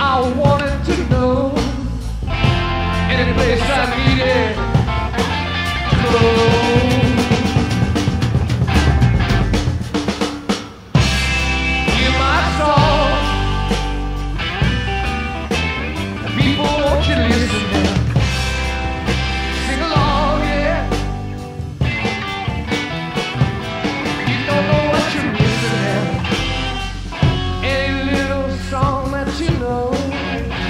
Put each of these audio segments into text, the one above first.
I wanted to know. Any place I needed clothes. Hear my song. People, won't you listen now? Sing along, yeah. You don't know what you're missing now. Any little song that you know.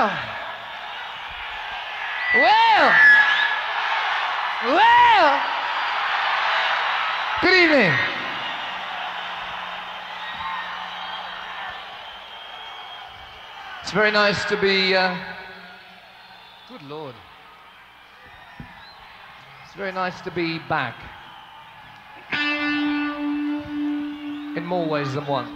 Good evening. It's very nice to be, good Lord. It's very nice to be back. In more ways than one.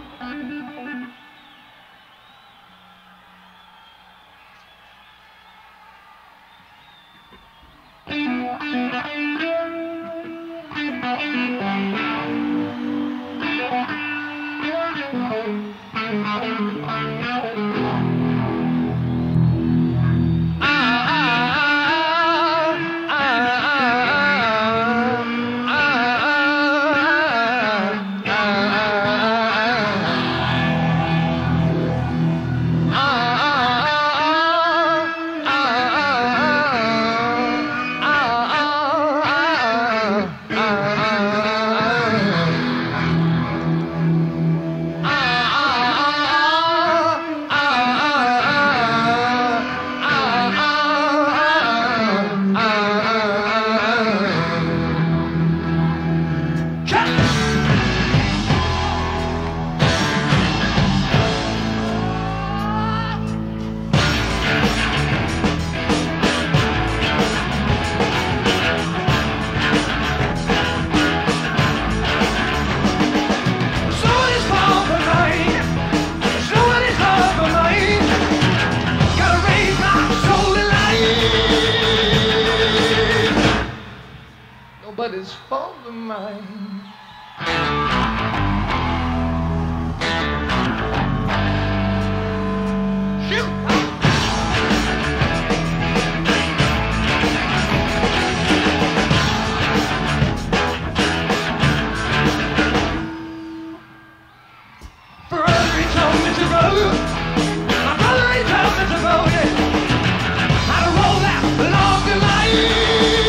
Nobody's fault but mine. Shoot! Brother, he told me to roll. My brother, he told me to roll, yeah. How to roll out along the line.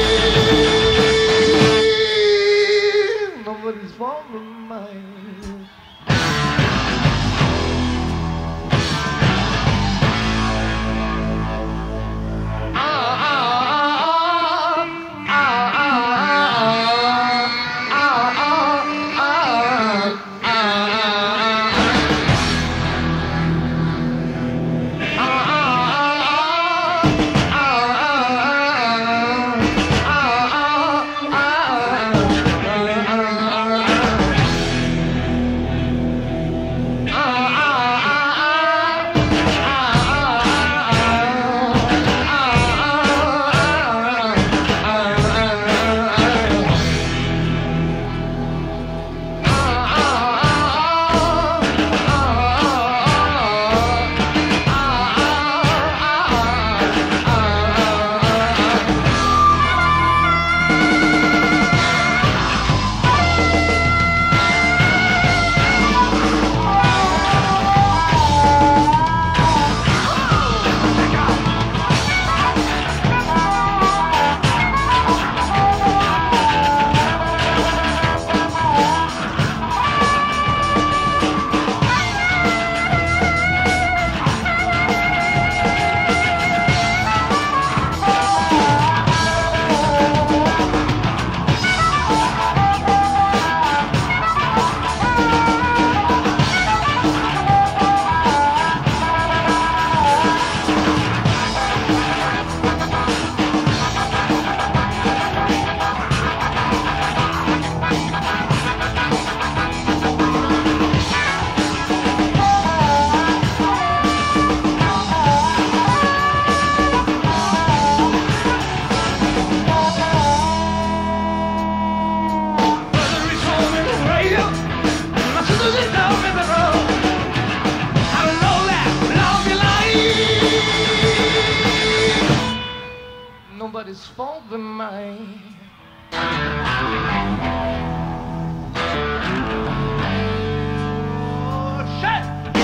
Nobody's fault but mine. Nobody's fault but mine. Oh, shit!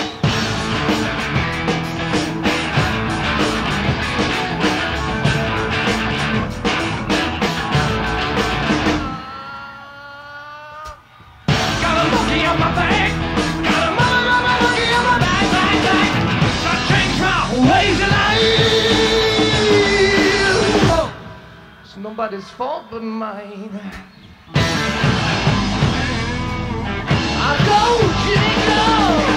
Got a monkey on my back. Got a monkey on my back. I changed my ways of life. nobody's fault but mine. I go, Jimmy, go!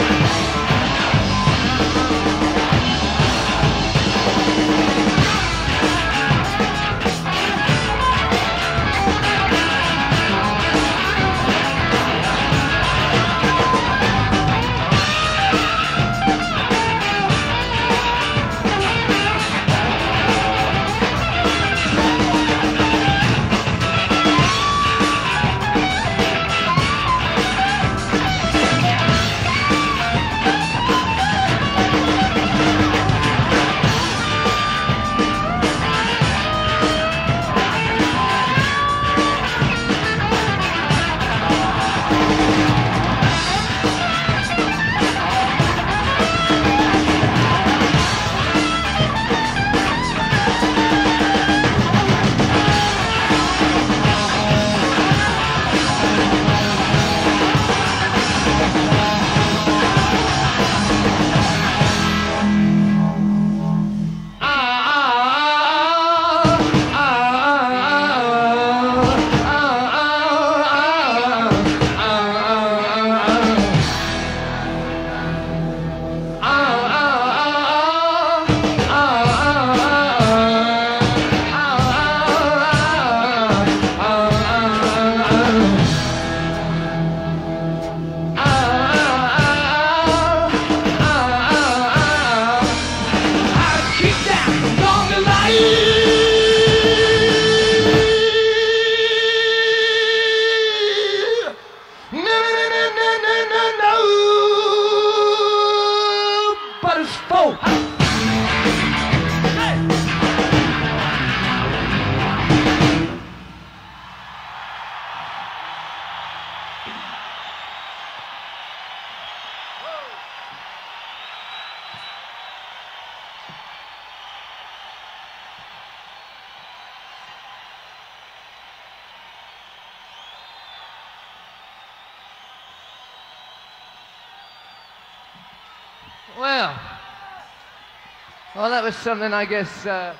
Well, that was something, I guess, the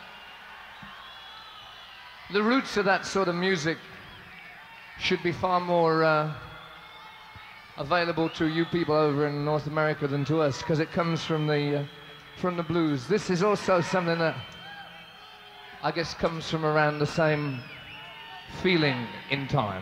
roots of that sort of music should be far more available to you people over in North America than to us, because it comes from the blues. This is also something that, I guess, comes from around the same feeling in time.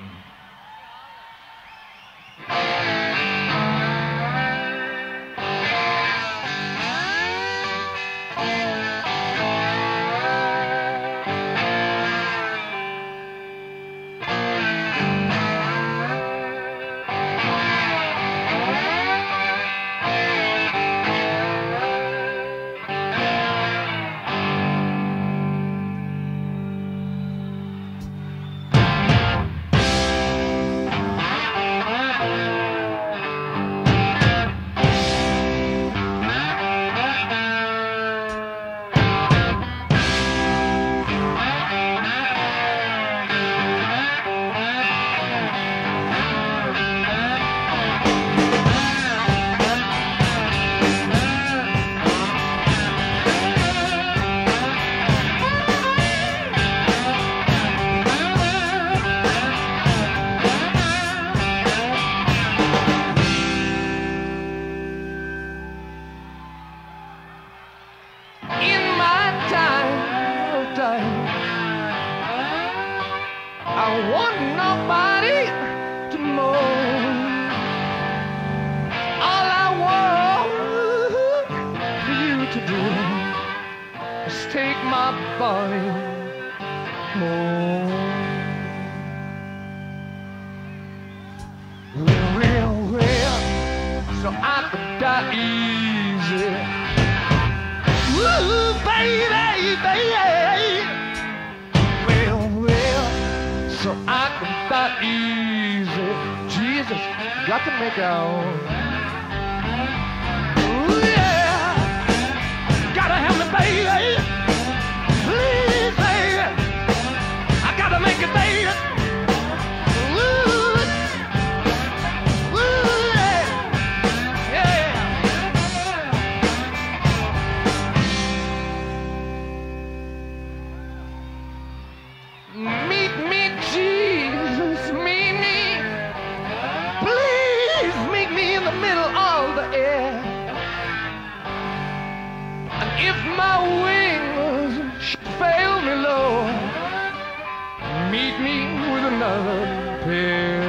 disappear.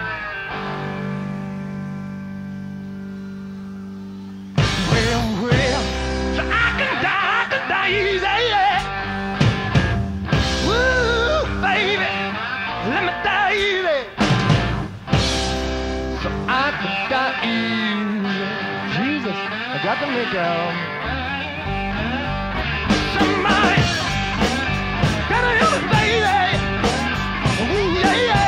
Well, so I can die easy, yeah. Woo, baby, let me die easy. So I can die easy. Jesus, I got to make out. Somebody gotta help me, baby. Ooh, yeah, yeah.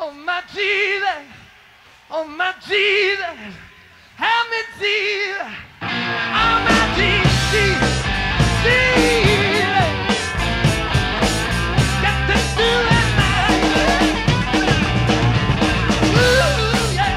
Oh my Jesus, oh my Jesus, help me Jesus, oh my Jesus, Jesus, got to do it right. Ooh, yeah.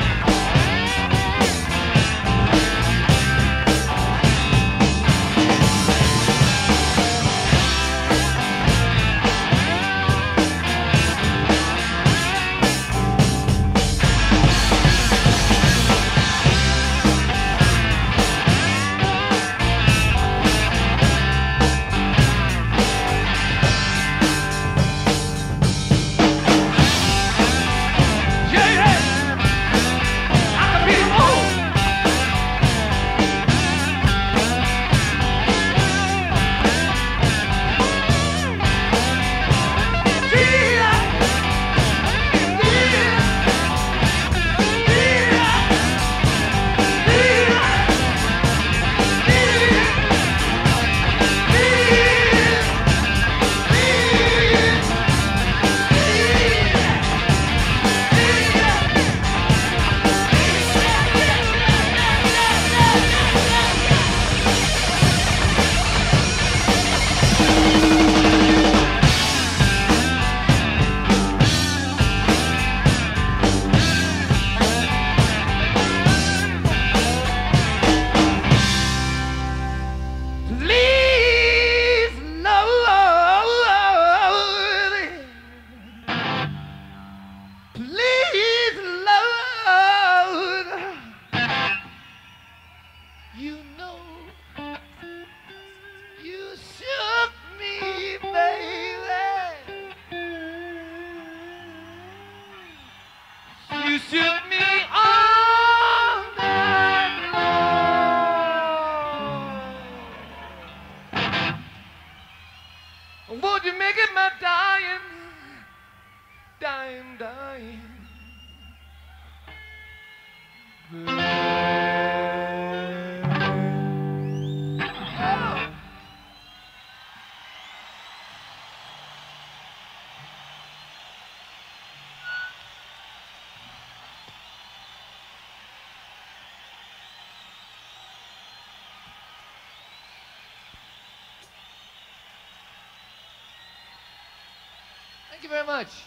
Thank you very much.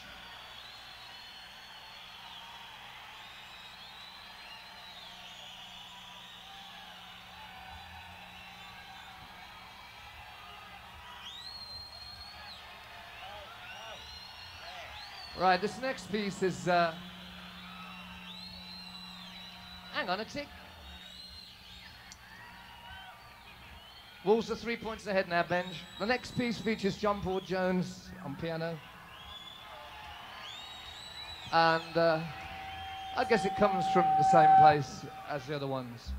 Right, this next piece is, hang on a tick. Wolves are 3 points ahead now, Benj. The next piece features John Paul Jones on piano. And I guess it comes from the same place as the other ones.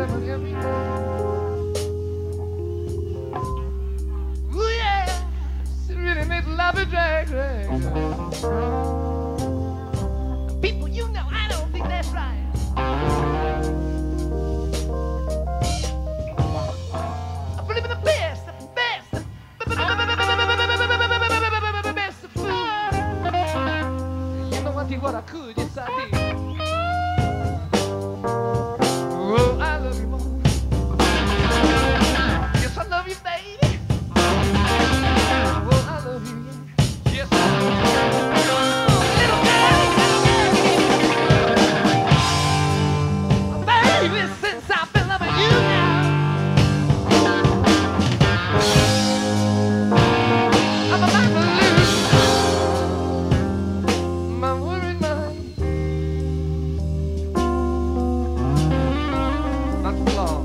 Ooh yeah, it really makes love a drag. People, you know, I don't think that's right. I believe in the best, best of food. You know I did what I could, yes I did. Oh, I love you more. Yes, I love you, baby. Oh, I love you, yeah. Yes, I love you. Little baby, baby, since I've been loving you now, I'm about to lose my worried mind. Not for long.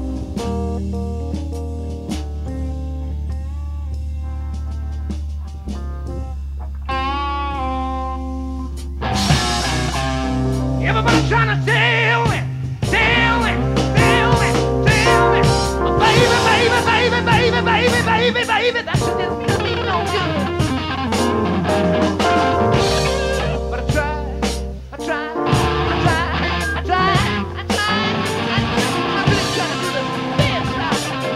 Everybody trying to tell me, tell me, tell me, tell me, oh, baby, baby, baby, baby, baby, baby, baby, that should just be no good. But I tried, I tried, I tried, I tried, I tried, I really tried to do the best I could.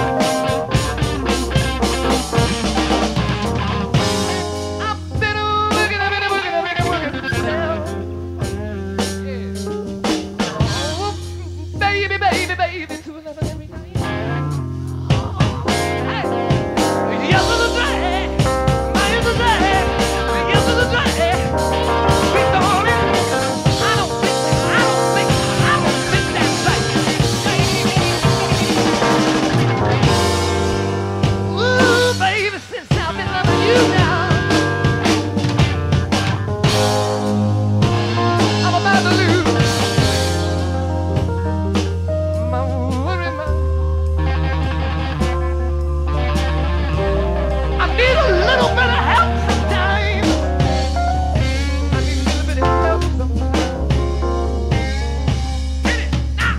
I've been working, I've been working, I've been working for myself. Baby, baby, baby, to another every night. Hey, yes to the drag, my is the drag, yes to the drag. Sweet darling, I don't think that's right. Ooh, baby, since I've been loving you now, I'm about to lose my worry mind. I need a little bit of help sometimes. I need a little bit of help sometimes. Hit it now.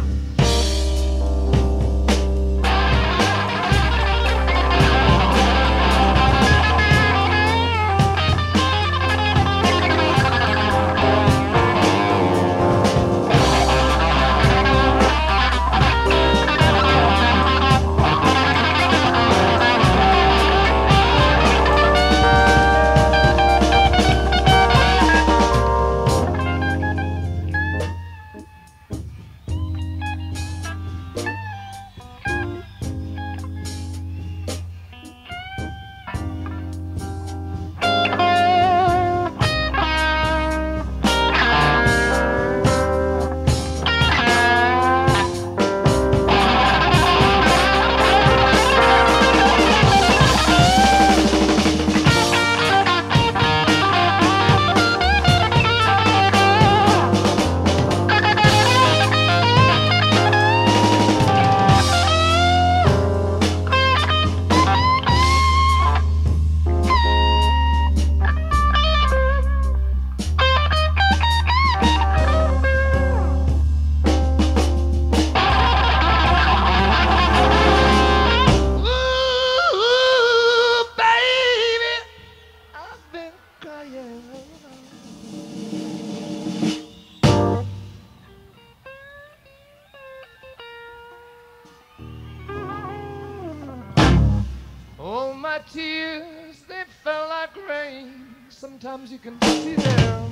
Oh, my tears, they fell like rain. Sometimes you can see them.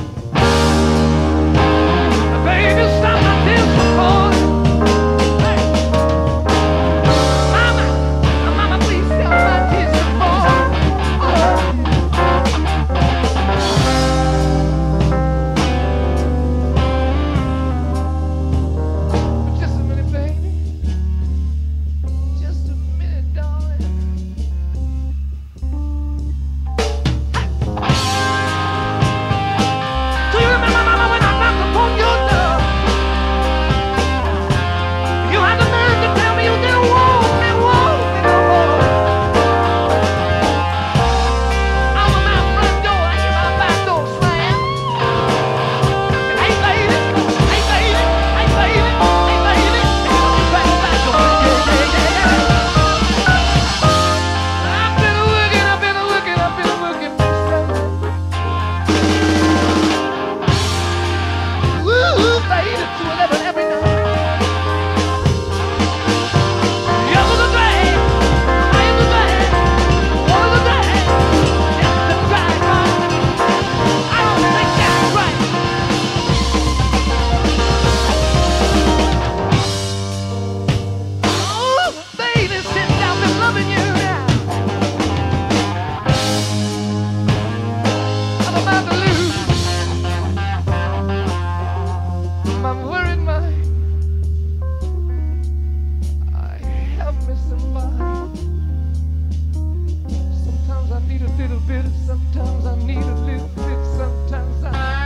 Baby, stop my tears from falling. Hey. Mama, mama, please stop my tears from falling. Just a minute, baby. Just a minute, darling. Do you remember, mama, when I knocked upon your door? my worried mind. I help me somebody. Sometimes I need a little bit, sometimes I need a little bit, sometimes I...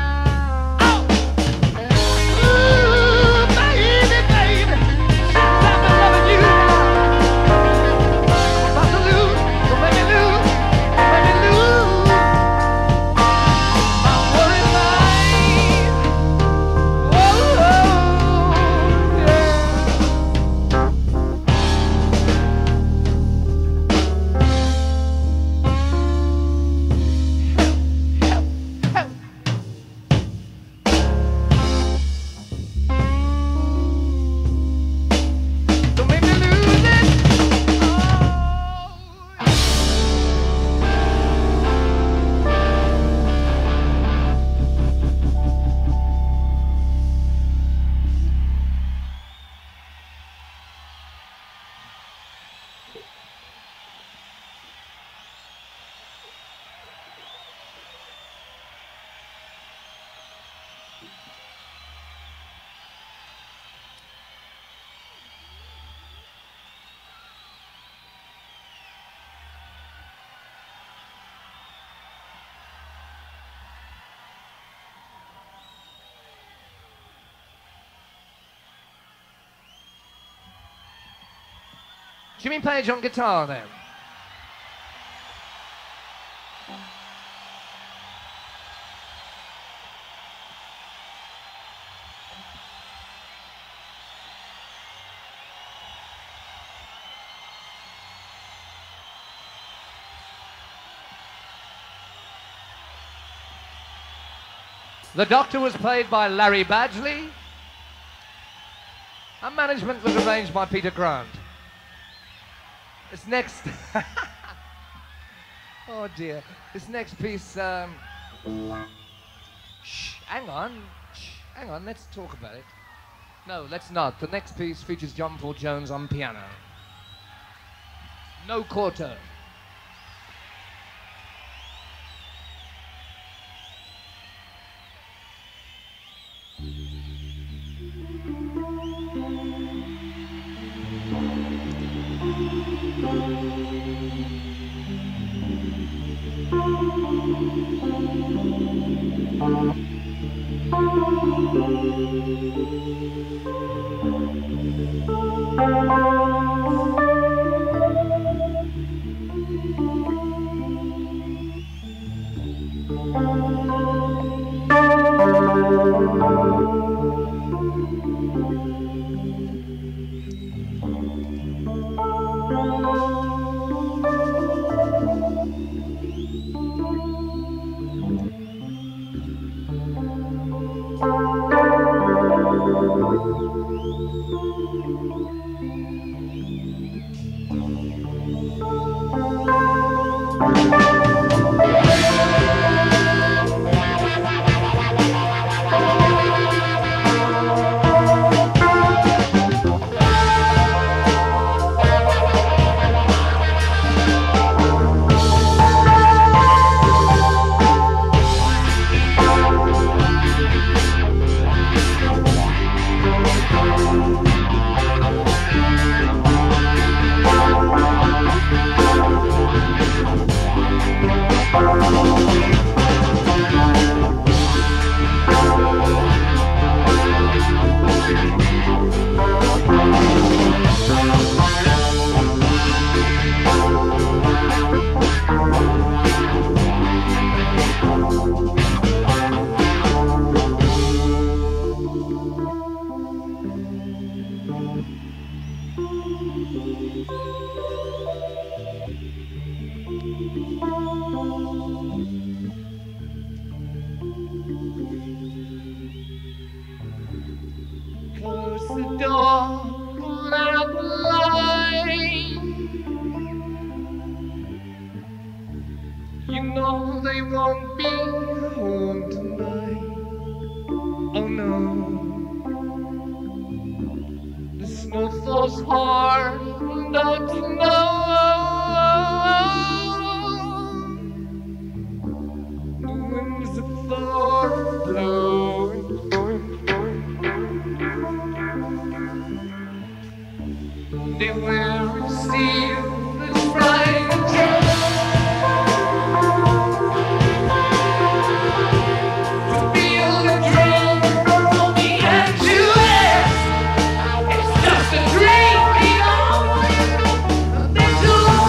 Jimmy Page on guitar then. The Doctor was played by Larry Badgley, and management was arranged by Peter Grant. This next... oh dear. This next piece... Shh, hang on. Shh, hang on, let's talk about it. No, let's not. The next piece features John Paul Jones on piano. No quarter. They will receive the bright day. Feel the drum from the end to end. It's just a dream, people. This will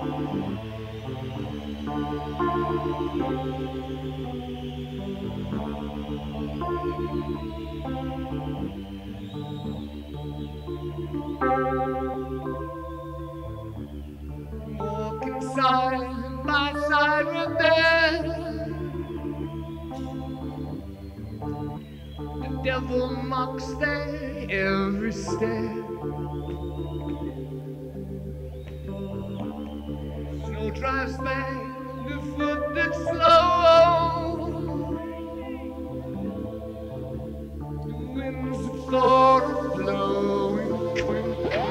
Walking side by side with them, the devil mocks their every step. Snow drives back the foot that's slow. The winds of thought are blowing quick.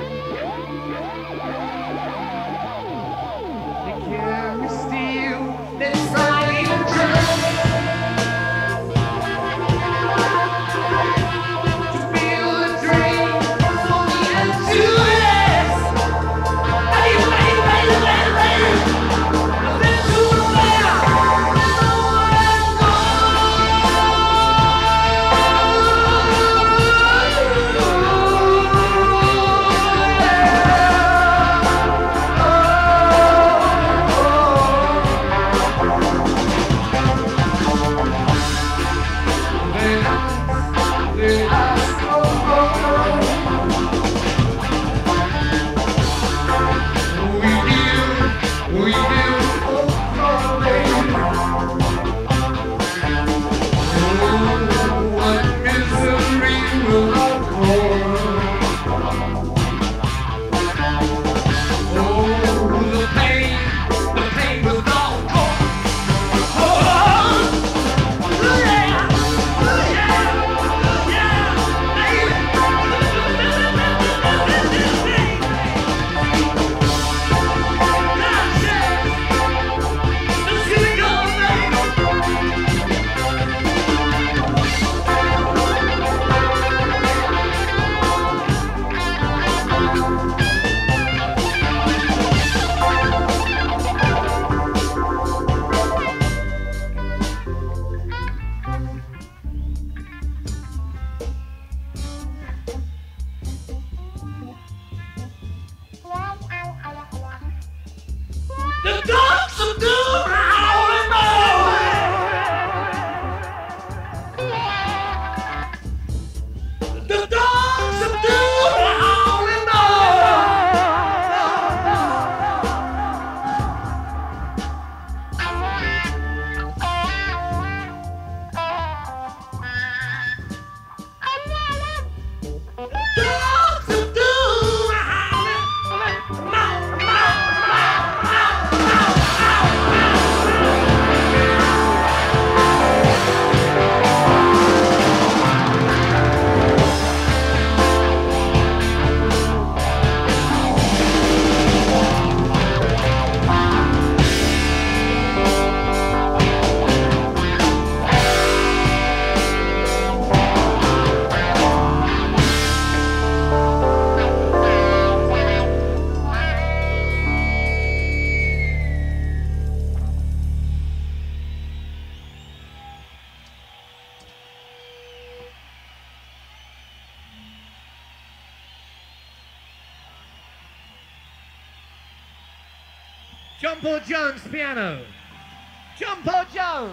They carry steel, they fight and dread. To feel a dream for the end to rest. Hey, hey, hey, hey, hey. Nothing to fear, nowhere to go. The dogs of doom howling more. The dogs of doom howling dogs of doom howling John Paul Jones, piano. John Paul Jones.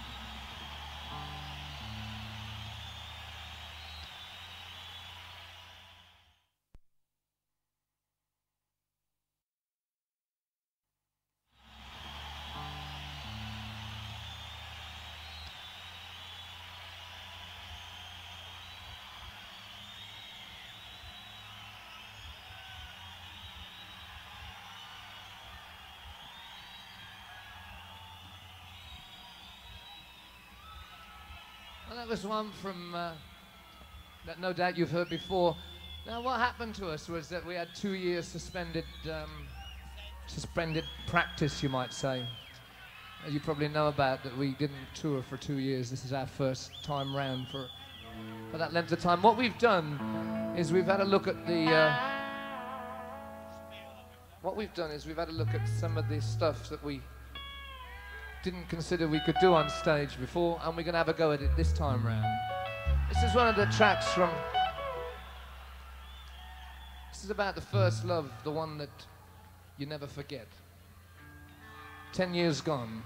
Well, that was one from that no doubt you've heard before. Now, what happened to us was that we had 2 years suspended practice, you might say. As you probably know about, that we didn't tour for 2 years. This is our first time round for that length of time. What we've done is we've had a look at the some of the stuff that we didn't consider we could do on stage before, and we're going to have a go at it this time round. This is one of the tracks from... This is about the first love, the one that you never forget. 10 years gone.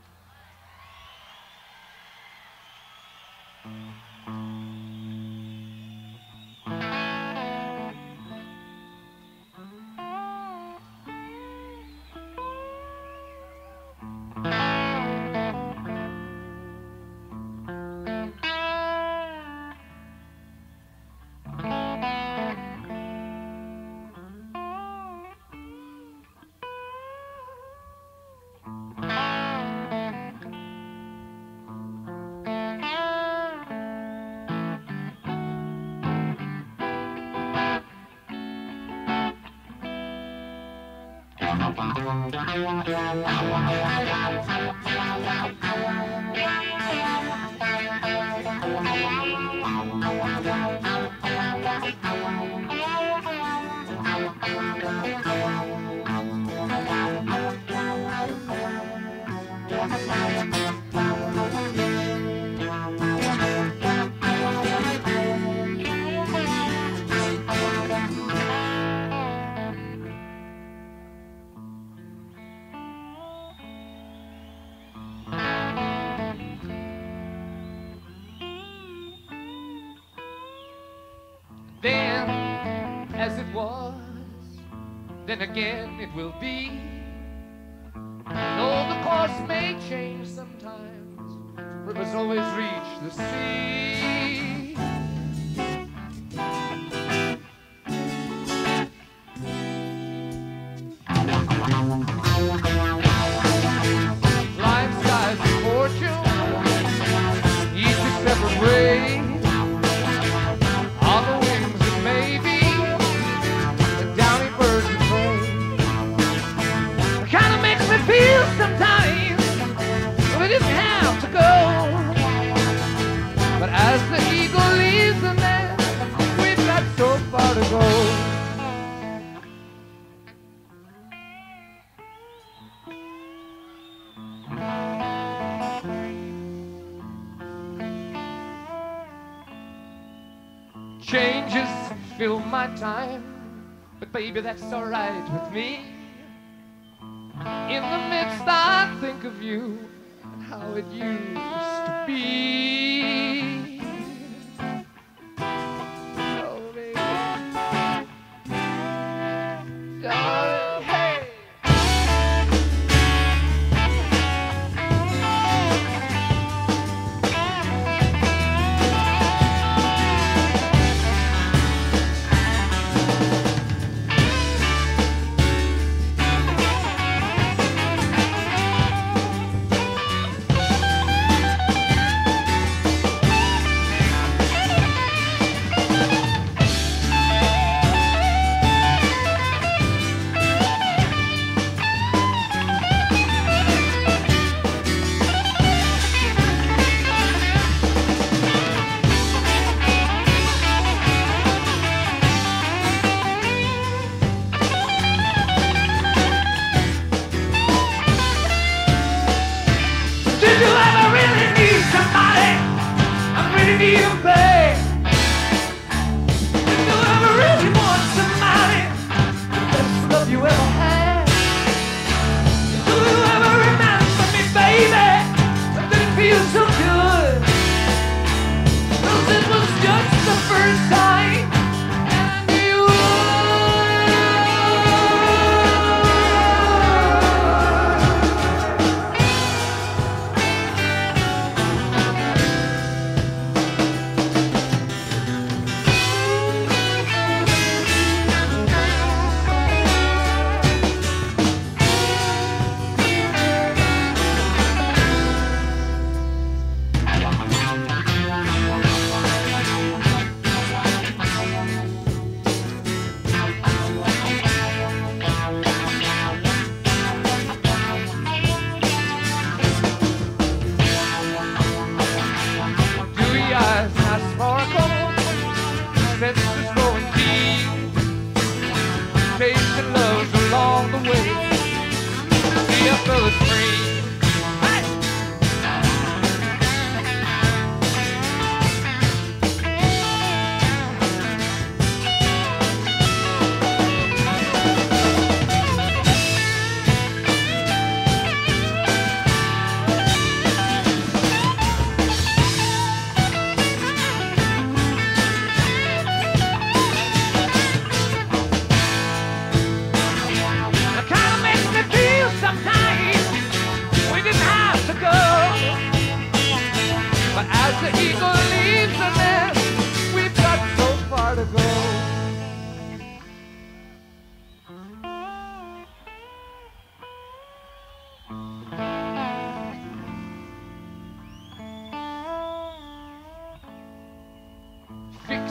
Then, as it was, then again it will be. Though the course may change sometimes, rivers always reach the sea. Life, skies, and fortune, each a separate way. Feel sometimes we didn't have to go, but as the eagle leaves the nest, we've got so far to go. Changes fill my time, but baby, that's all right with me. In the midst I think of you and how it used to be. Oh, baby. Darling, hey.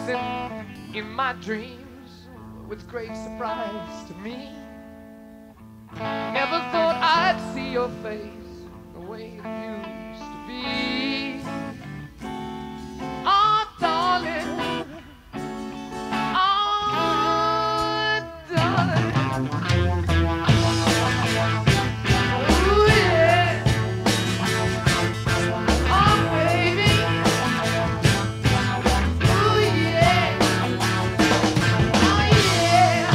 dancing in my dreams with great surprise to me. Never thought I'd see your face the way it used to be. Oh, darling. Oh, darling. Oh, yeah. Oh, baby. Oh, yeah. Oh, yeah.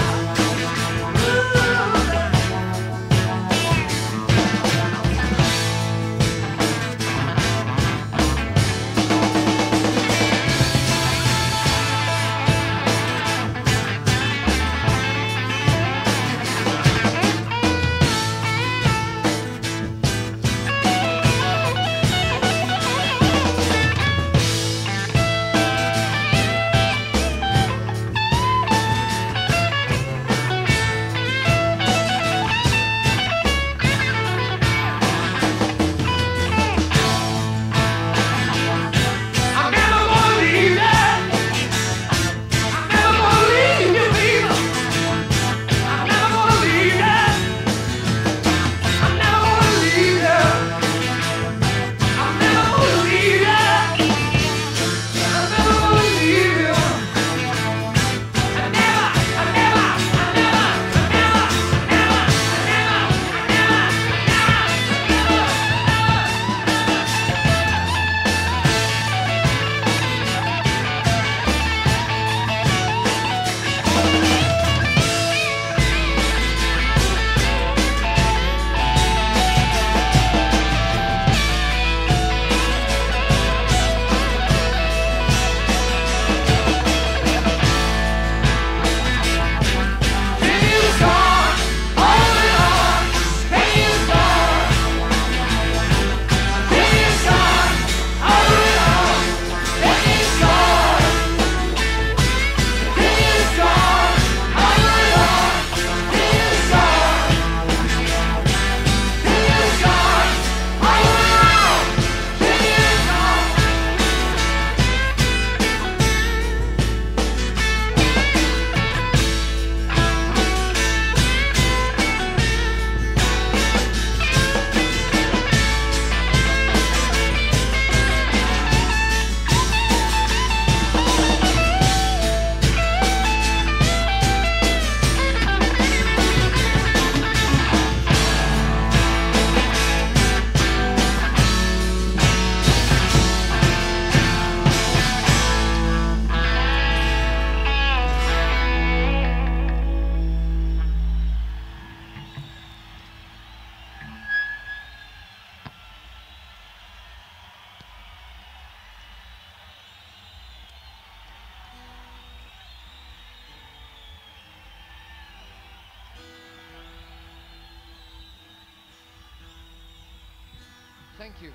Thank you.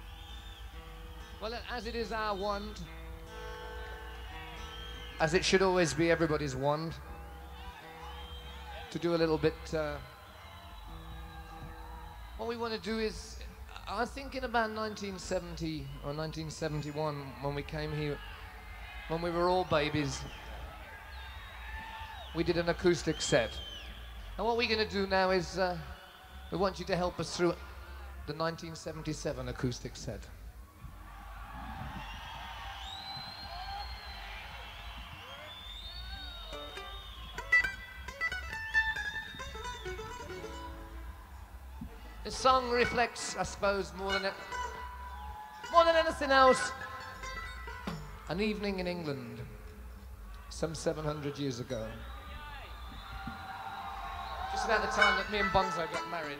Well, as it is our wont, as it should always be everybody's wont, to do a little bit, what we want to do is, I think in about 1970 or 1971, when we came here, when we were all babies, we did an acoustic set. And what we're going to do now is, we want you to help us through the 1977 acoustic set. This song reflects, I suppose, more than anything else, an evening in England, some 700 years ago. Just about the time that me and Bonzo got married.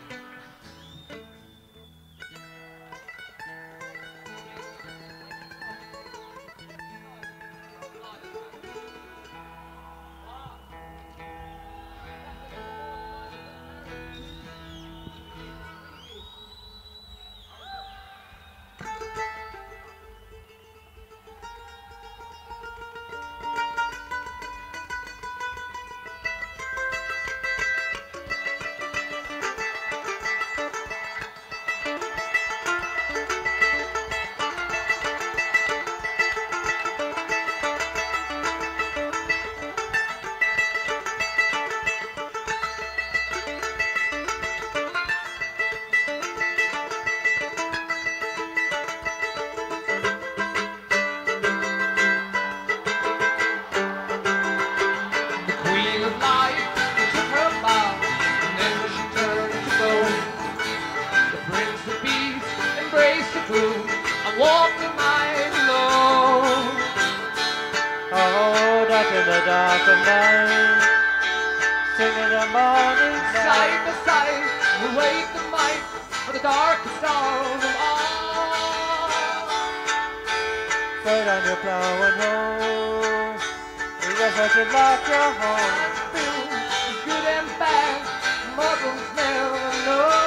in the dark of night, singing the morning Side light. by side, we wait the might for the darkest hour of all. Put on your plow and hoe, we just want to lock your home. Feel good and bad, mortals never know.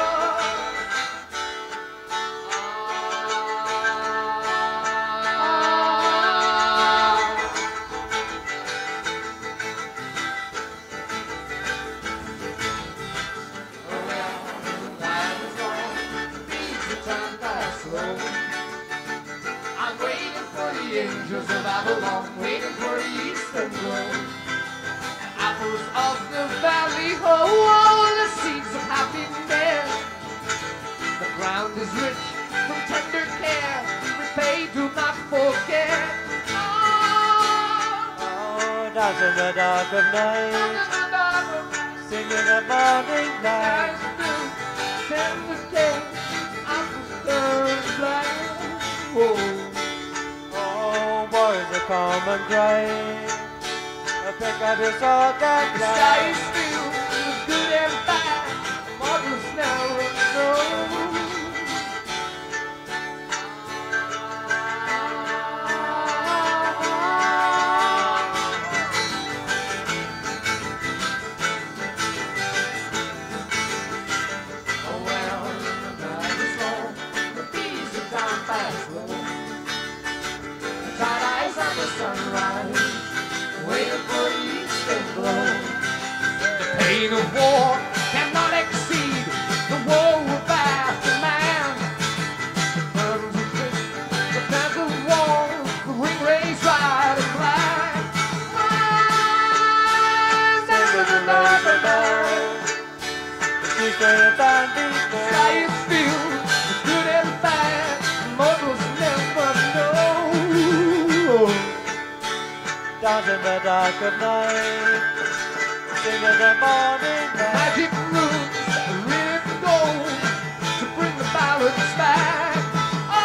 I'm waiting for the angels of Babylon, waiting for the eastern glow. Apples of the valley, oh, all the seeds of happiness. The ground is rich from tender care, repay, do not forget. Oh, dance in the dark of night, singing the morning light. Tender care, apples turn black. Whoa. Oh, boys are come and cry, pick up your sword and The sky is filled with good and bad, mortals never know. Oh well, the night is long, the bees are down fast low. The tired eyes on the sunrise, waiting for the eastern glow. The pain of war cannot exceed the woe of aftermath. The burdens of fish, the path of war, the ring raised right and black. Rise into the dark of night. the secret of Sky is filled with good and bad, mortals never know. dance in the dark of night, singing the morning light. Magic moves, red and gold, to bring the balance back. Oh!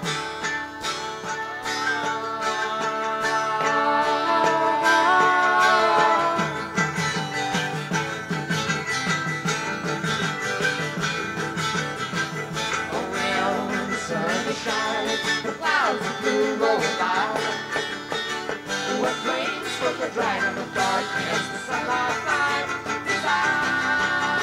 Oh well, when the sun is shining, the clouds of blue roll by. What flames from the dragon of darkness, the sunlight night is out.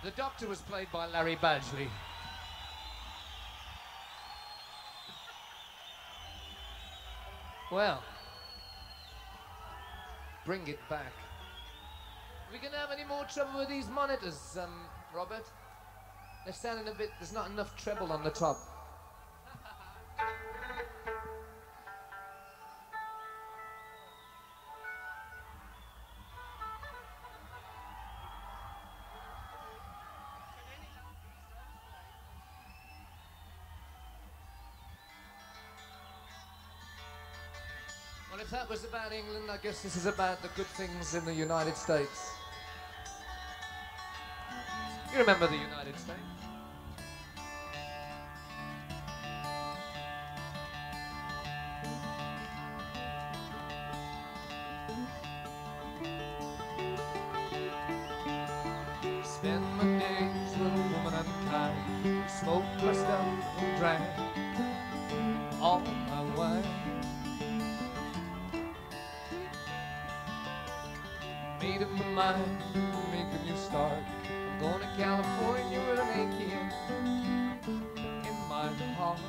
The Doctor was played by Larry Badgley. Well, bring it back. Are we gonna have any more trouble with these monitors, Robert? They're sounding a bit, there's not enough treble on the top. Well, if that was about England, I guess this is about the good things in the United States. You remember the United States? Spend my days with a woman unkind, smoke my stuff and drank all my wine. Made up my mind to make a new start. I'm going to California with an aching in my heart.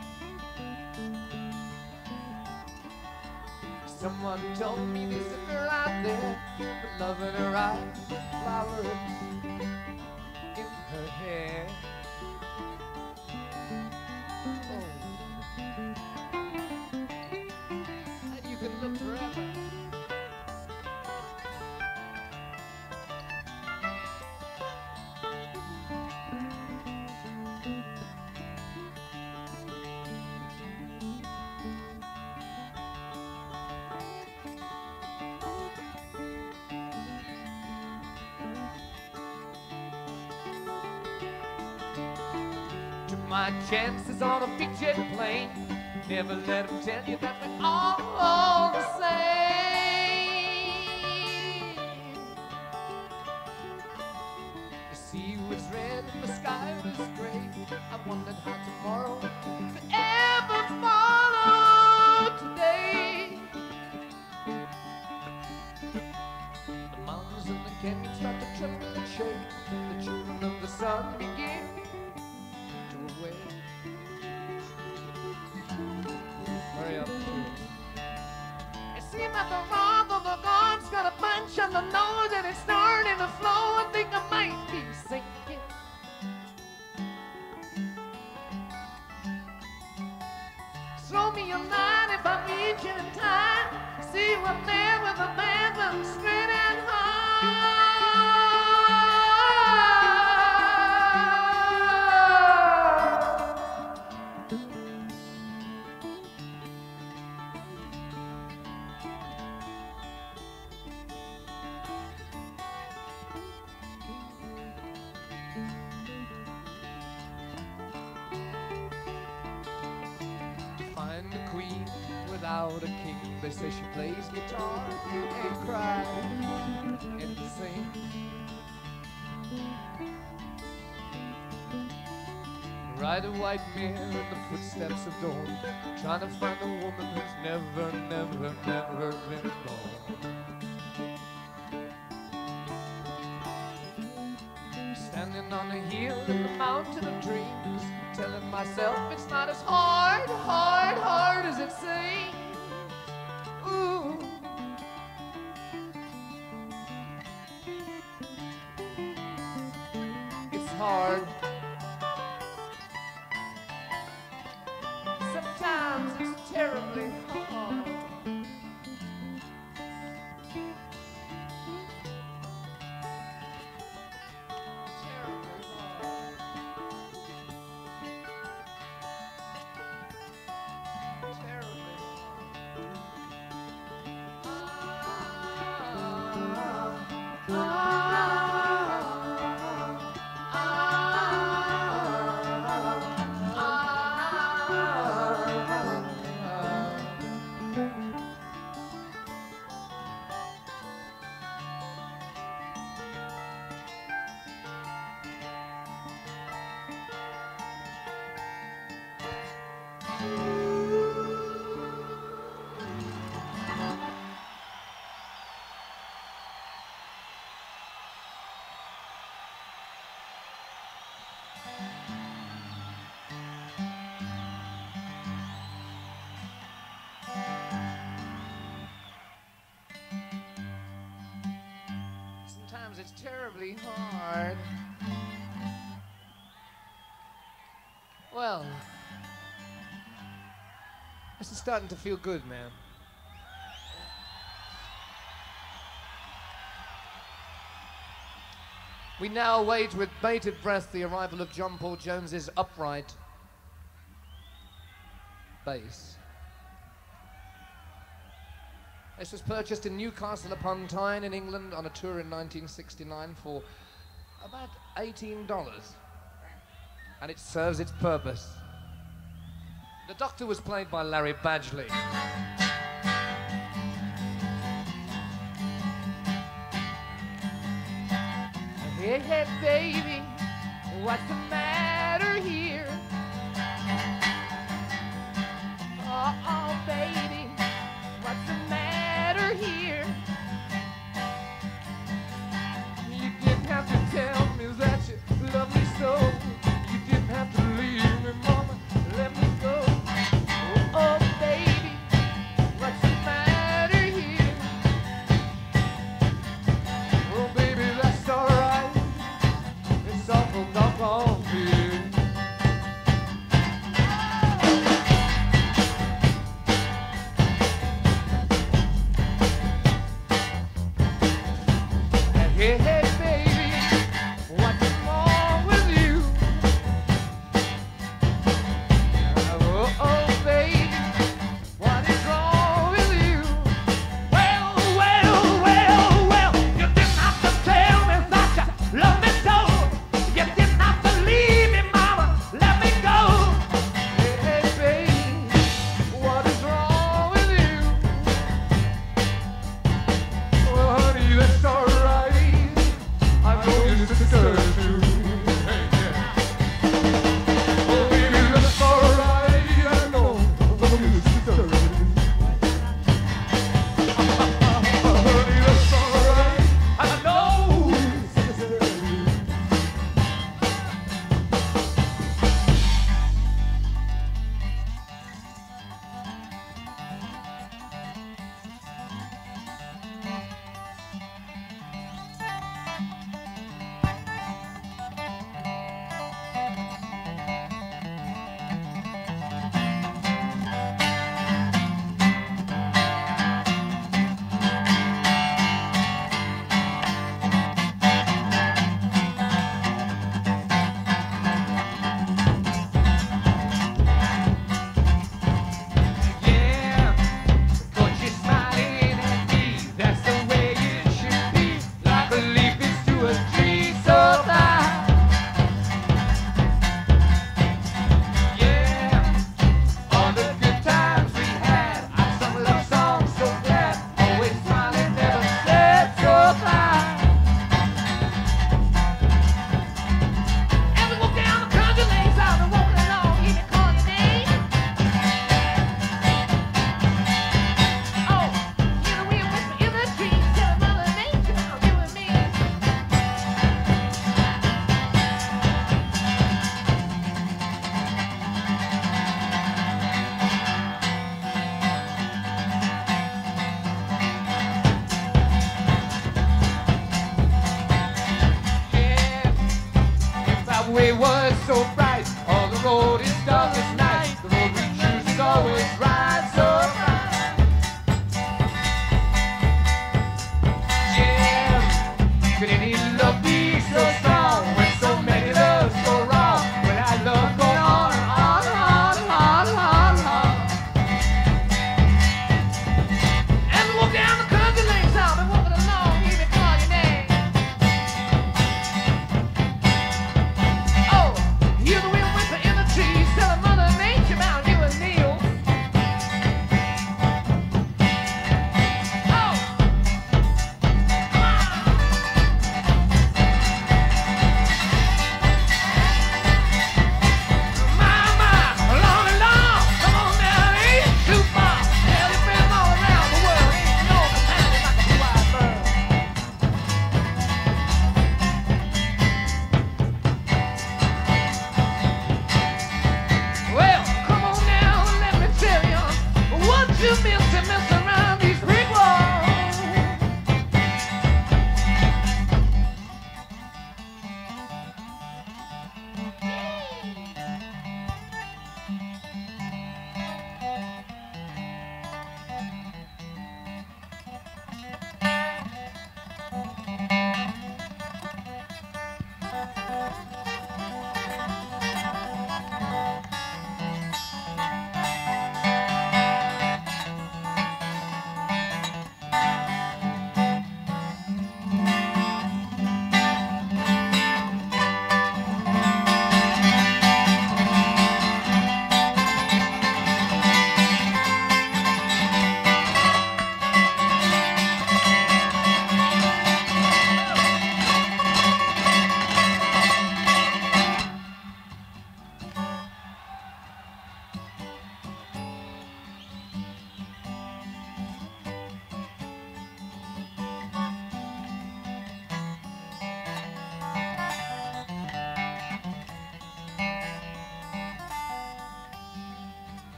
Someone told me there's a girl out there with love in her eyes, flowers in her hair. Oh. And you can look forever. My chances on a big jet plane, never let them tell you that we're all the same. The sea was red and the sky was gray. I wondered how tomorrow could ever follow today. The mountains and the canyons start to tremble and shake. The children of the sun begin. Hurry up. It seems like the wrath of the gods got a punch on the nose and it's starting to flow. I think I might be sinking. Throw me a line if I meet you in time. See one there with a man from straight and high. Without a king, they say she plays guitar and cries and sings. Ride a white mare in the footsteps of dawn, trying to find a woman who's never, never, never been born. Standing on a hill in the mountain of dreams, telling myself it's not as hard, hard, hard as it seems. Ooh. It's hard. Sometimes it's terribly hard. it's terribly hard. Well, this is starting to feel good, man. We now await with bated breath the arrival of John Paul Jones's upright bass. This was purchased in Newcastle upon Tyne in England on a tour in 1969 for about $18. And it serves its purpose. The Doctor was played by Larry Badgley. Hey, hey, baby, what's the matter here? Oh, baby, what's the matter here? You didn't have to tell me that you love me so. You didn't have to leave me, mama, let me go. Oh, baby, what's the matter here? Oh, baby, that's all right. It's awful doggone here. Hey, hey, baby, what's wrong with you? Oh, oh, baby, what is wrong with you? Well, well, well, well, you didn't have to tell me that you love me so. You didn't have to leave me, mama, let me go. Hey, hey, baby, what is wrong with you? Well, honey, that's all right. I know you deserve to. Hey, yeah. Oh, baby, that's all right. I know you deserve to. Honey, that's all right. I know you deserve to. Yeah, but you're smiling at me. That's the way it should be. Like a leaf is to a tree so high. Yeah, all the good times we had. I sung love songs so glad. Always smiling, never said so high. And we walk down the country lanes out and walking along, even calling your name. Oh, you know we whisper in the trees, tell Mother Nature how you and me. Yeah, if that way was so bright, all the road is dark as night. The road we choose is always right, so right. Yeah, could any love be so strong when so many loves go wrong? When our love goes on and on and on and on and on and on. And we walk down the country lanes out and walking along, even call your name. Oh, hear the wind whisper in the trees, telling Mother Nature about you and Neil. Oh, come on. My, along and long, come on now, ain't too far. Hell, it's been all around the world, ain't no companion like a blue-eyed bird. Well, come on now, let me tell you what you miss around these brick walls.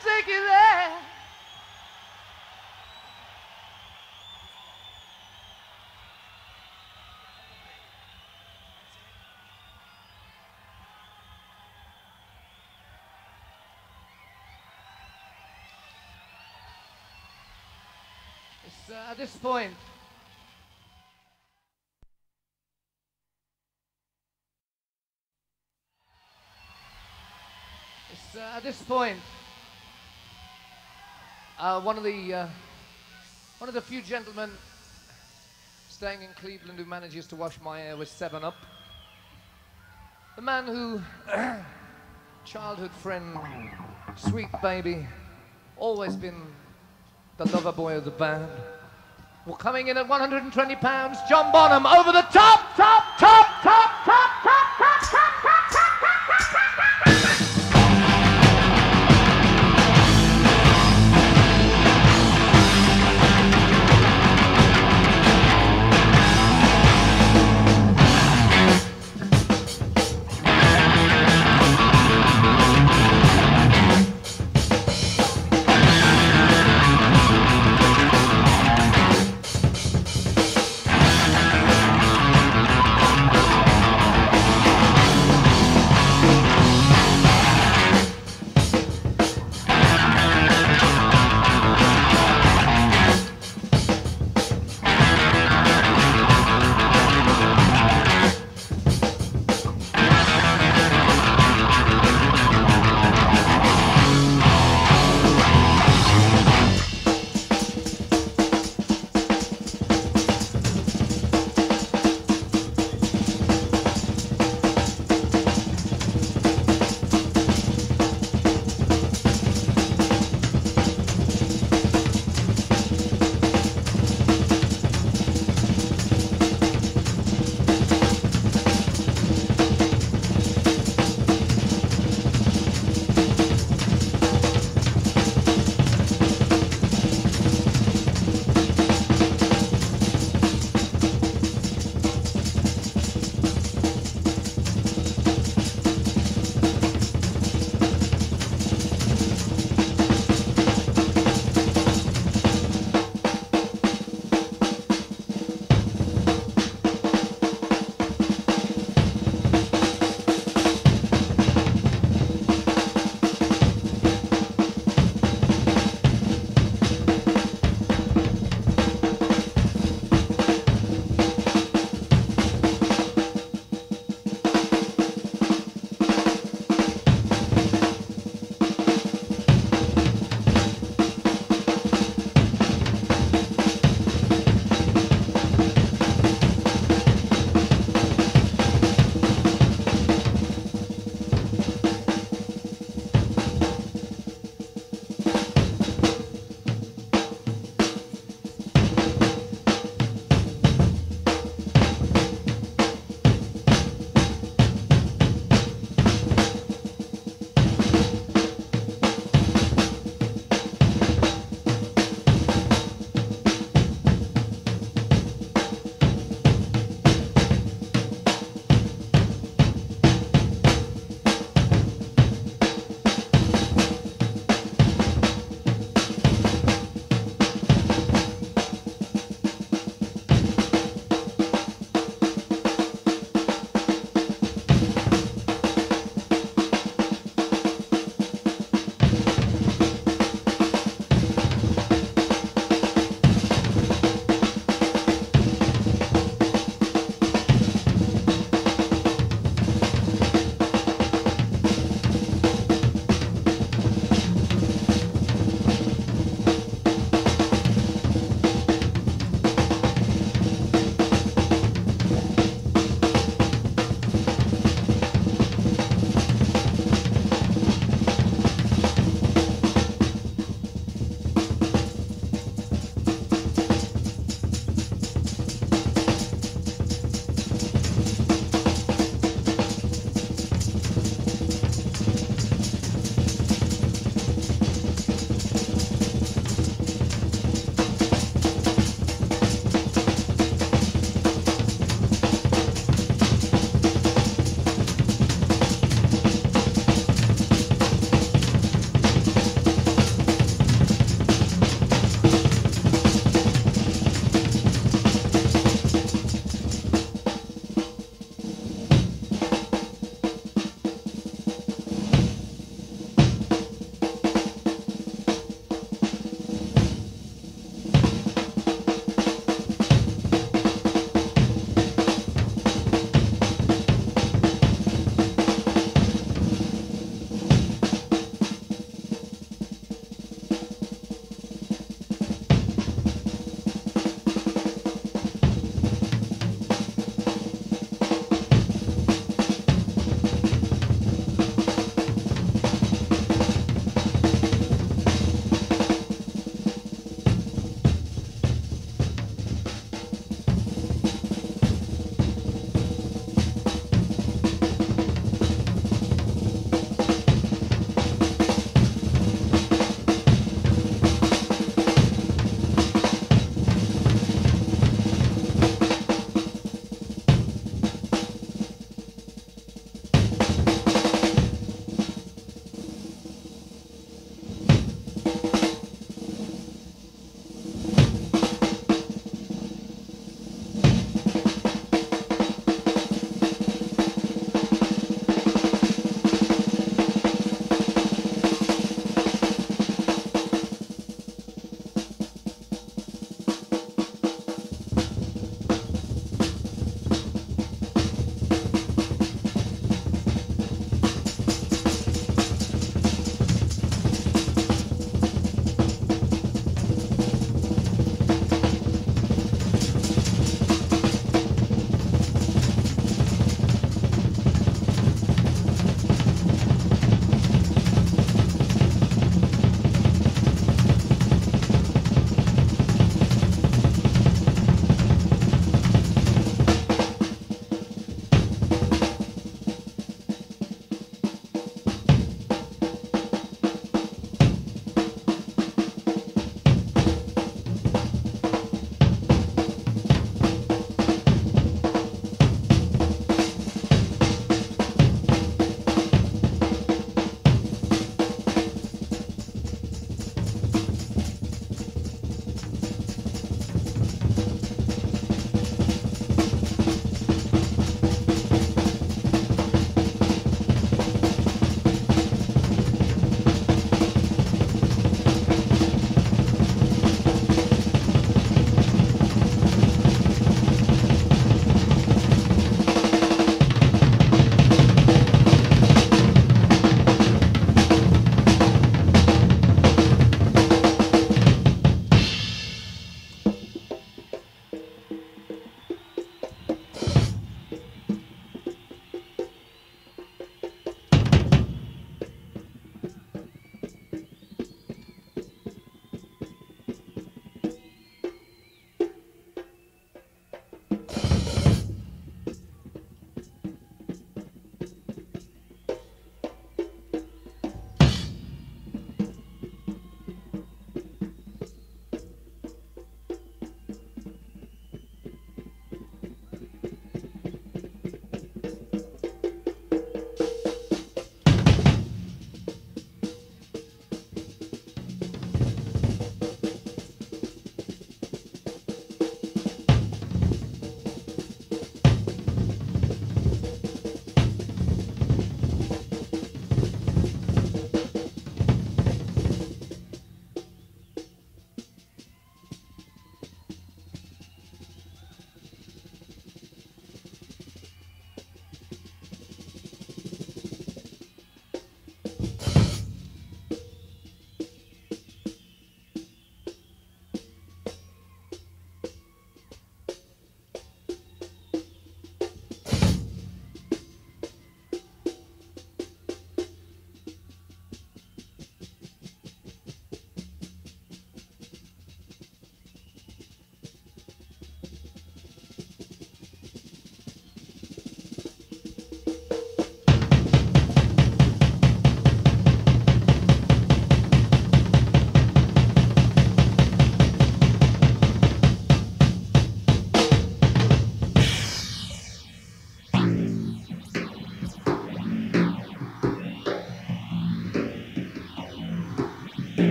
take you there. It's at this point. At this point, one of the few gentlemen staying in Cleveland who manages to wash my hair with 7-Up. The man who, childhood friend, sweet baby, always been the lover boy of the band. Well, coming in at 120 pounds, John Bonham over the top, top, top, top, top, top, top, top, top, top, top.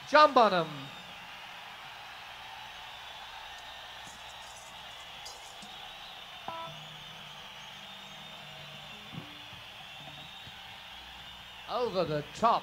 Jump on 'em. Over the top.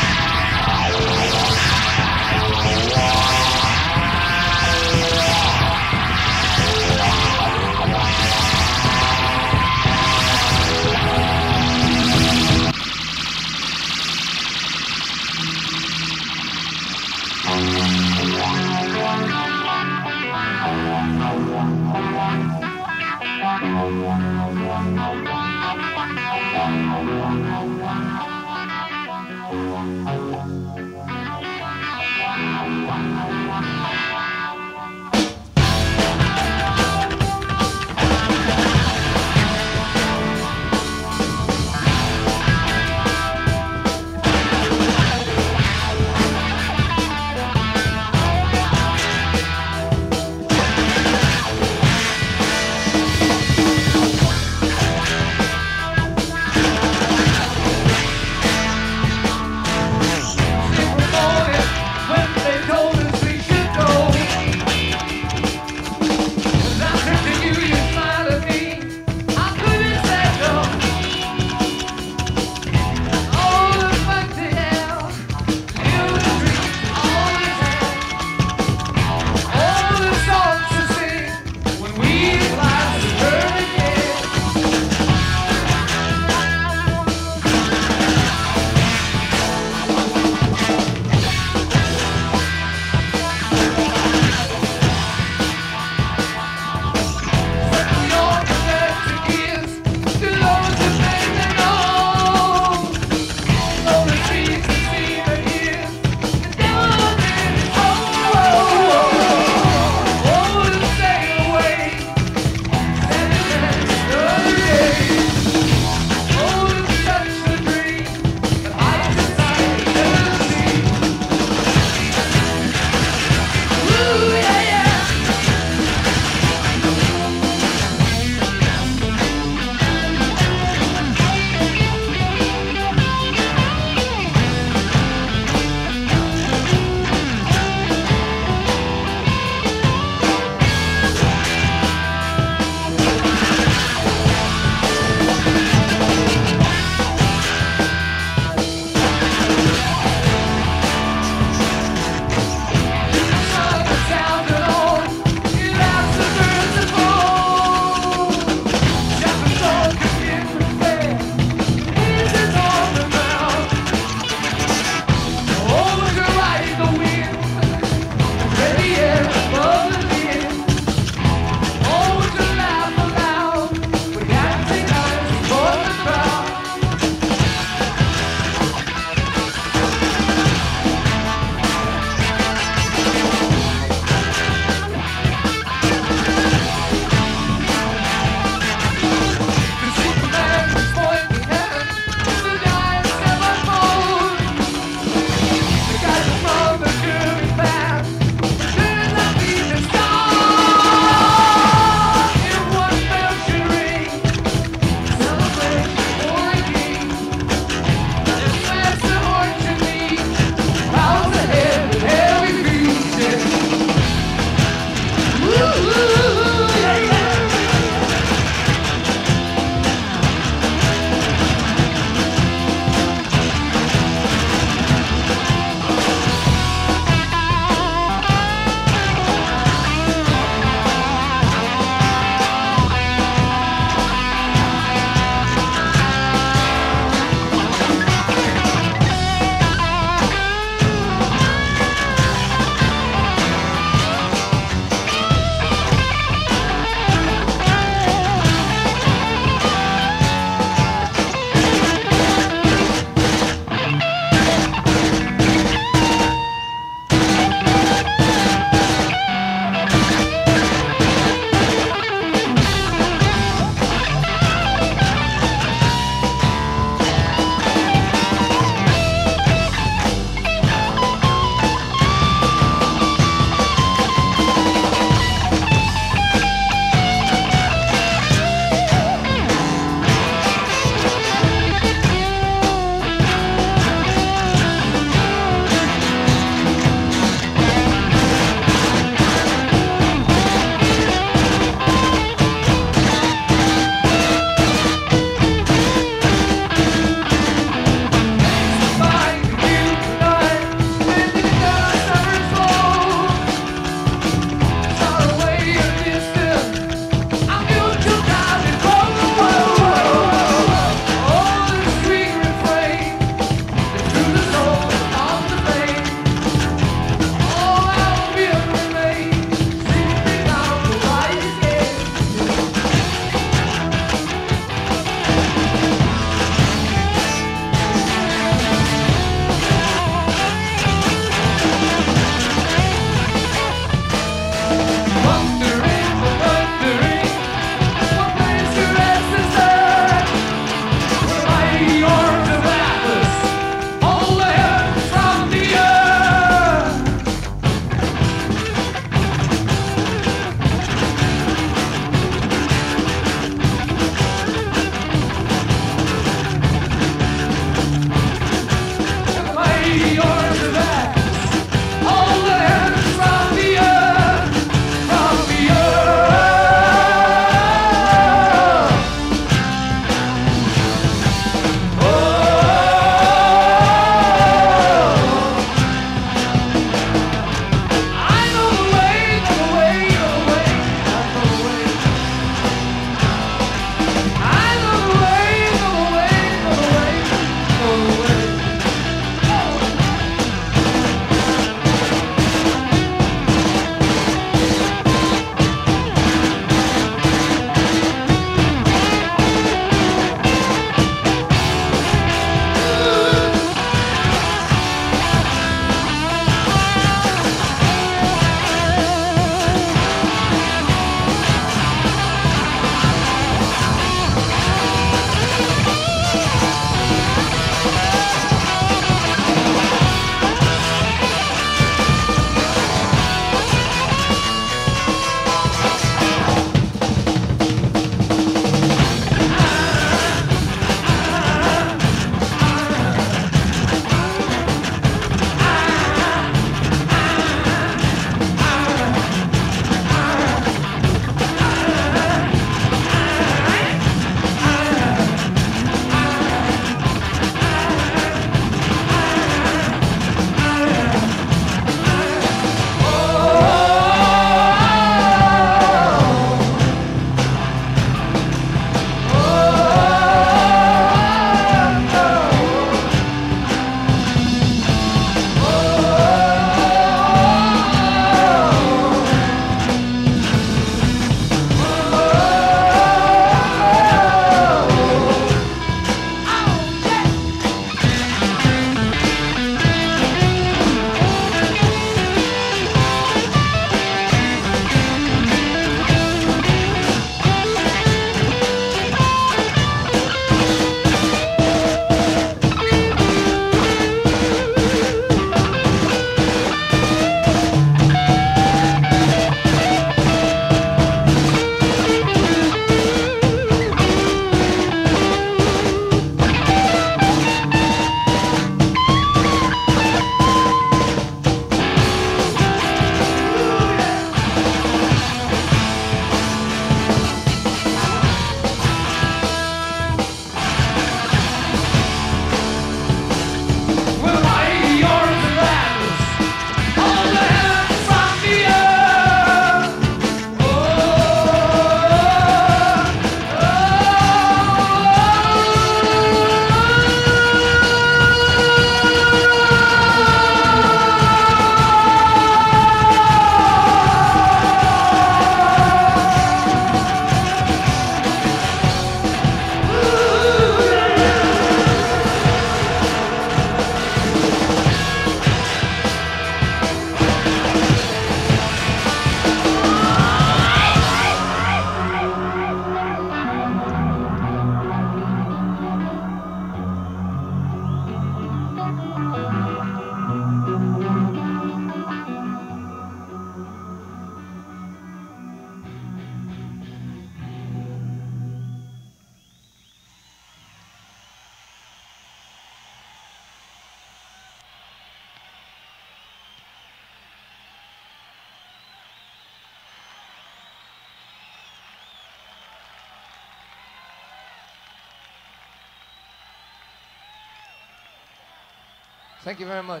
Thank you very much.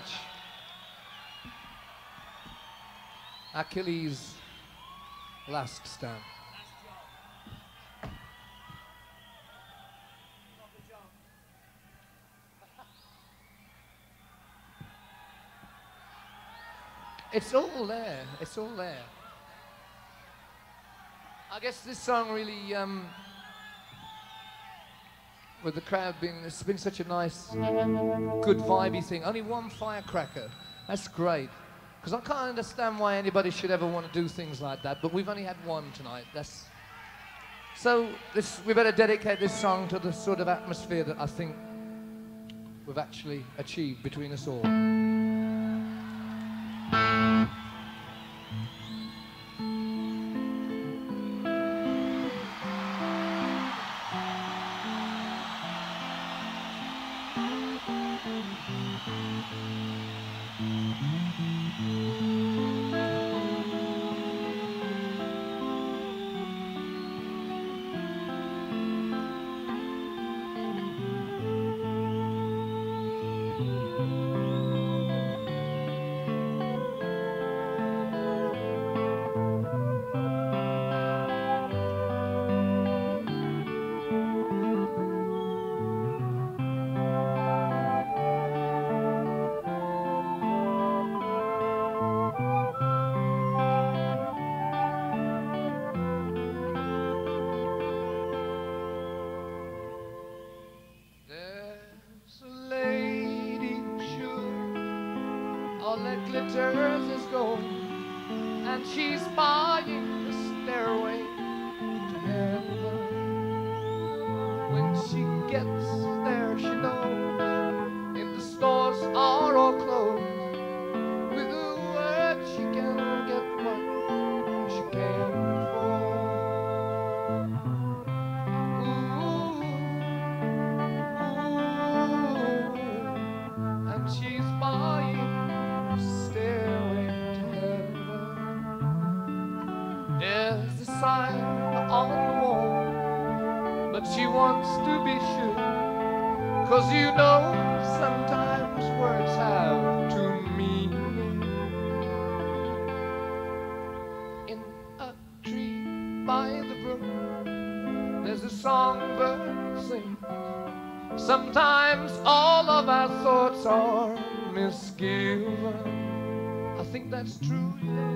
Achilles' last stand. It's all there. It's all there. I guess this song really, with the crowd being, it's been such a nice, good vibey thing. Only one firecracker. That's great. Because I can't understand why anybody should ever want to do things like that, but we've only had one tonight. So we better dedicate this song to the sort of atmosphere that I think we've actually achieved between us all. Glitters is gold, and she's buying the stairway to heaven. When she gets there, she knows if the stores are all closed, with a word she can get what she came for. Ooh, and she's buying Stairway to heaven. There's a sign on the wall, but she wants to be sure, 'cause you know sometimes words have two meanings. In a tree by the brook, there's a songbird sing. Sometimes all of our thoughts are misgiven. I think that's true, yeah.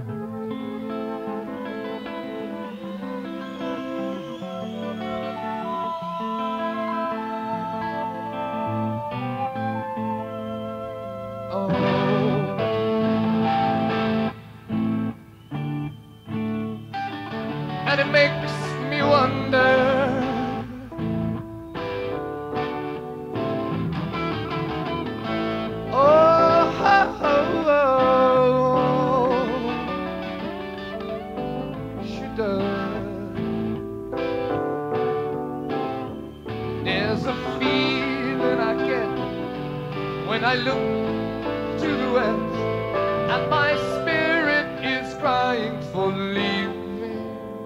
Oh. And it makes me wonder, there's a feeling I get when I look to the west, and my spirit is crying for leaving.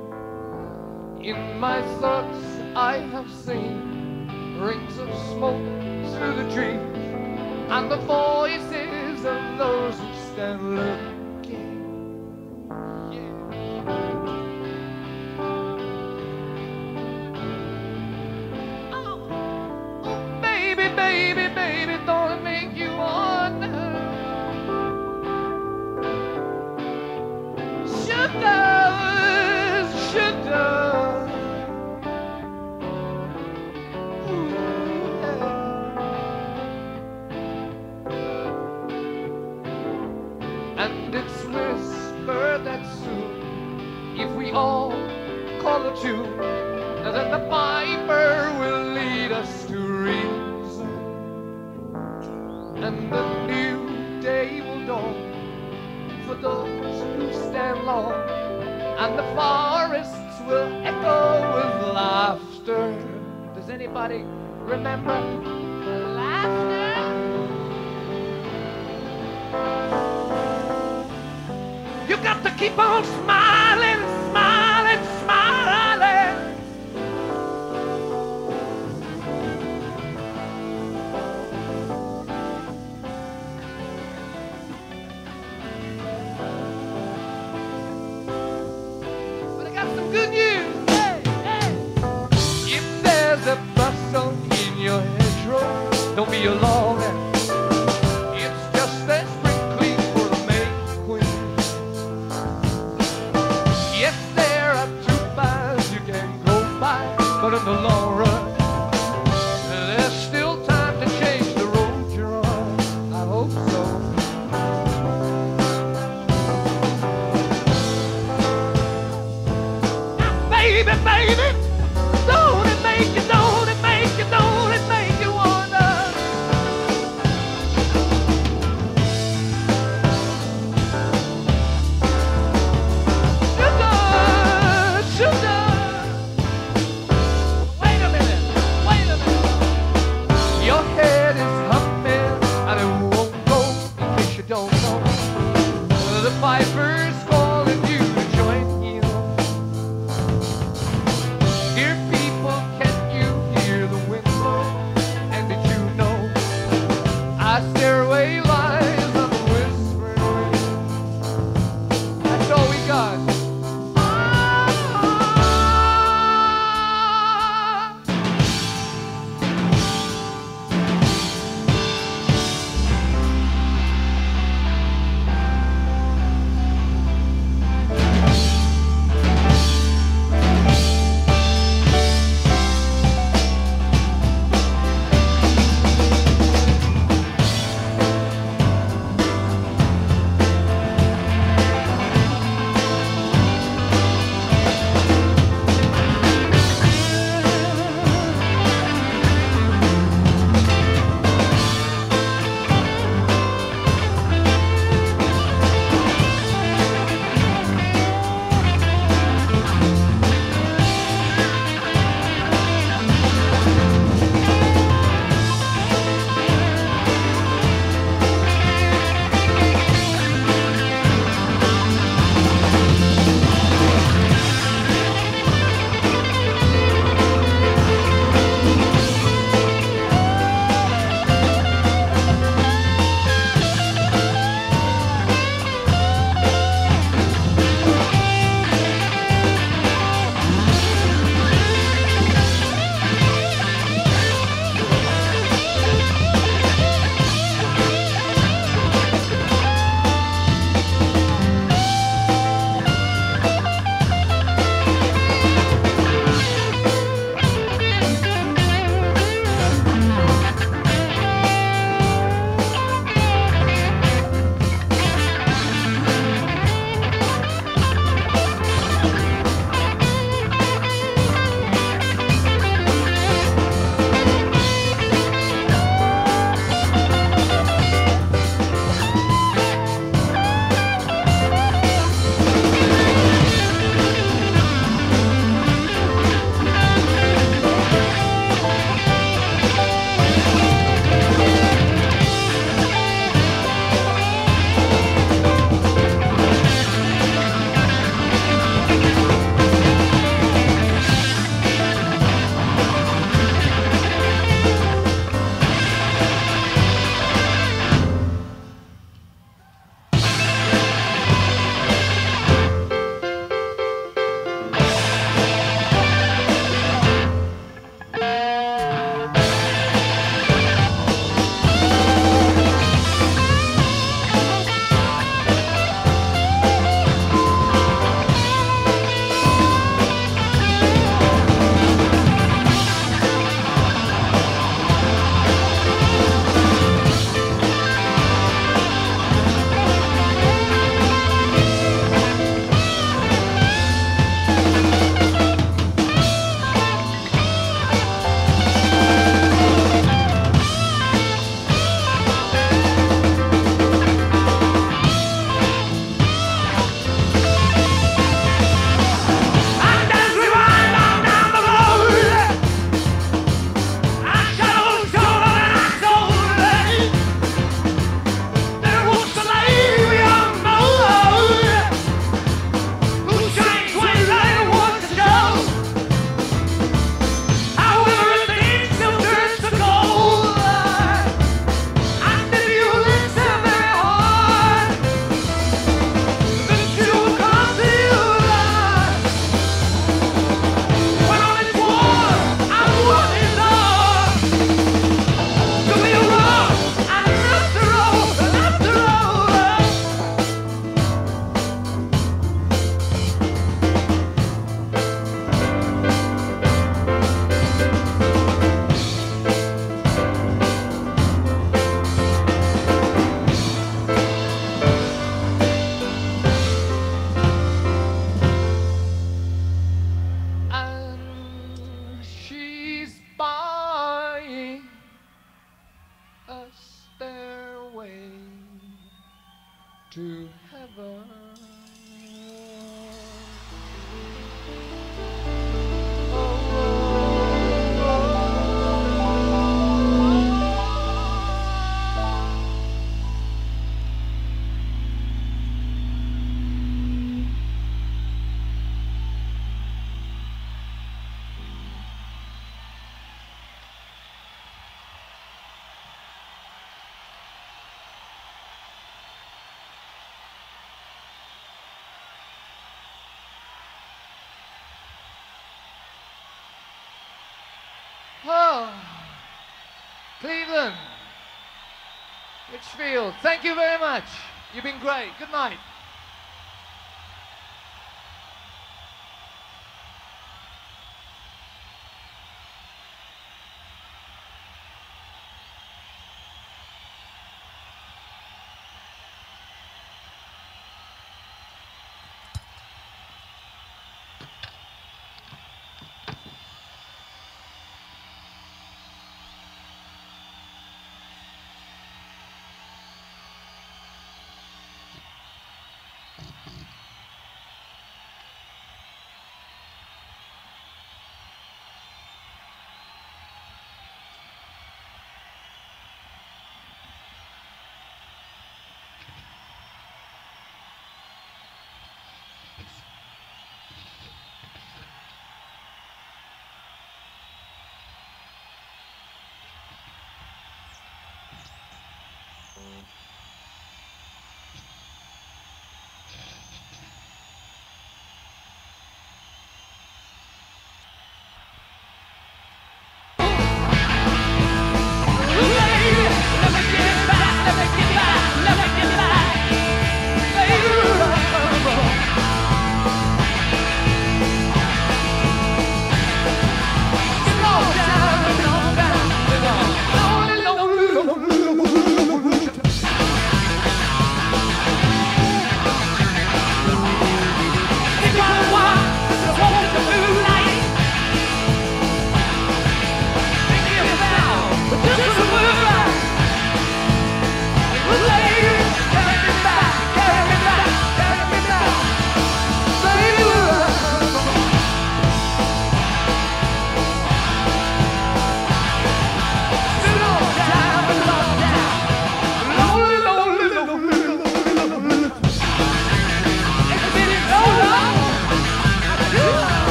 In my thoughts I have seen rings of smoke through the trees, and the voices of those who stand looking. Baby, don't it make you wonder? Sugar. Ooh, yeah. And it's whispered that soon, if we all call a tune, that the piper will lead us to reason. And a new day will dawn for those who stand long, and the forests will echo with laughter. Does anybody remember the laughter? You got to keep on smiling, smiling, smiling. be alone, and it's just as spring clean for the May Queen. Yes, there are 2 paths you can go by, but in the long run, there's still time to change the road you're on. I hope so. Now, baby, baby, don't it make you wonder? to heaven. Oh, Cleveland, Richfield, thank you very much. You've been great. Good night.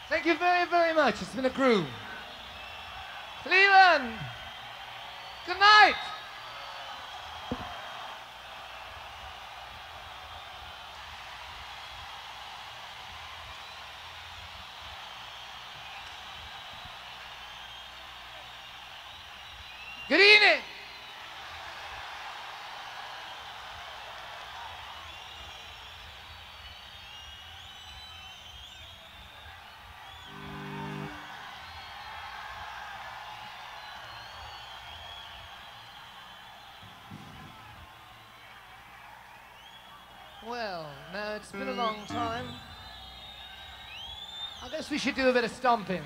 Thank you very, very much. It's been a groove. Cleveland, good night. Good evening. Well, now it's been a long time. I guess we should do a bit of stomping.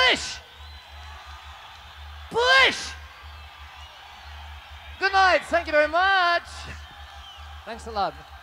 Push! Push! Good night. Thank you very much. Thanks a lot.